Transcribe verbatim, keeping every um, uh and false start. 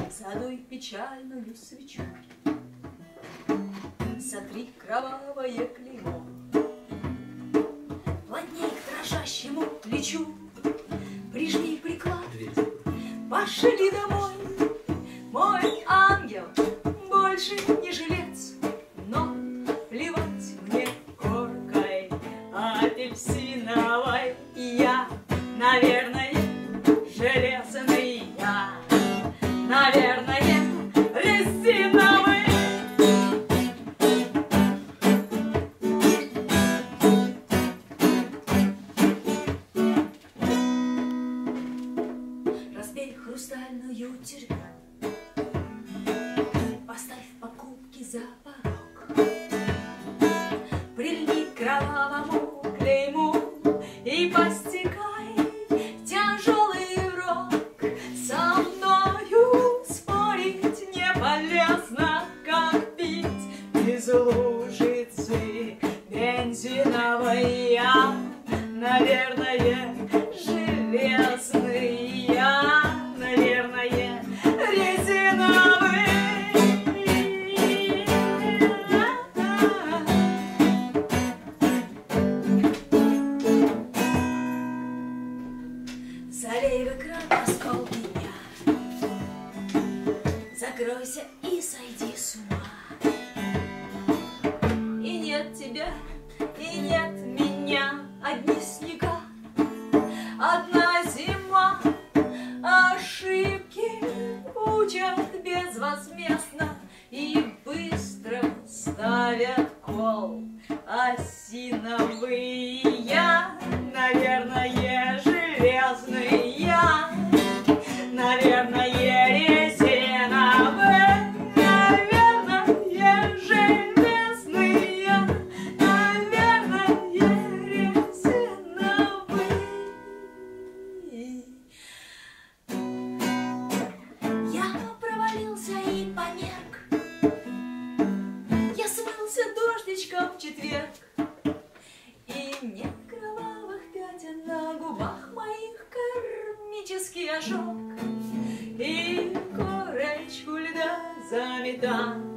Задуй печальную свечу, сотри кровавое клеймо. Плотней к дрожащему плечу прижми приклад, пошли домой, мой ангел, больше не жилец, но плевать мне коркой апельсиновой. Я, наверное, железный, я, наверное, резиновый. Разбей хрустальную тюрьму, поставь покупки за порог, прильни к кровавому клейму и постигай тяжелый урок. Со мною спорить не полезно, как пить из лужицы бензиновой. Я, наверное, железный, я, наверное, резиновый. Залей в экран осколки дня, закройся и сойди с ума. И нет тебя, и нет меня, одни снега, одна зима. Ошибки учат безвозмездно и быстро ставят кол осиновый. Я, наверное, железный, я, наверное, резиновый, наверное, железный, я, наверное, резиновый. Я провалился и померк, я смылся дождичком в четверг, и нет кровавых пятен на губах моих, кармический ожог, и корочку льда заметан